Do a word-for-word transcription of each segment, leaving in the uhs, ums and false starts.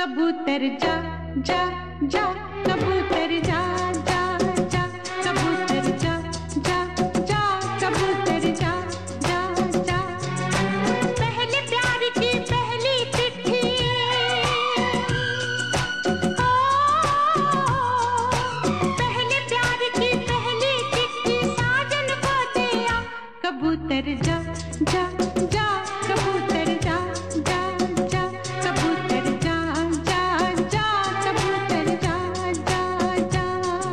कबूतर जा जा जा, कबूतर जा जा जा, कबूतर जा जा जा, कबूतर जा जा जा। पहले प्यार की पहली चिट्ठी, ओ पहले प्यार की पहली चिट्ठी साजन को दिया। कबूतर जा जा जा, कबूतर जा जा जा, कबूतर जा जा जा, कबूतर जा जा जा।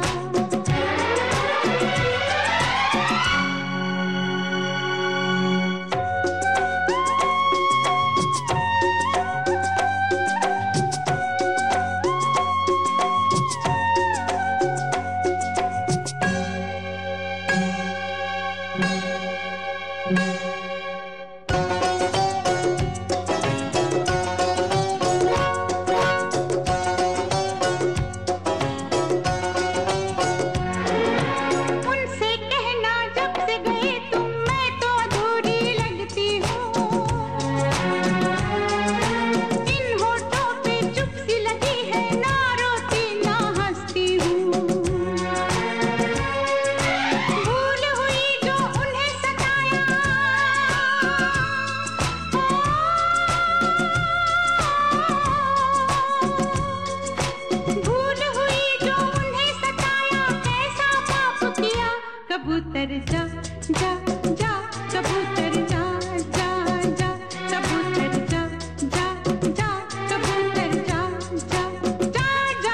कबूतर जा जा जा, कबूतर जा जा जा, कबूतर जा जा जा, कबूतर जा जा जा जा।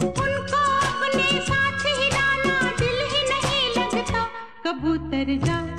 कबूतर जा